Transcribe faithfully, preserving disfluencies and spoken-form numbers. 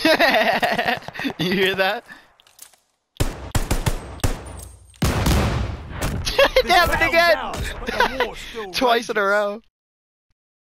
You hear that? It happened again! Twice in a row.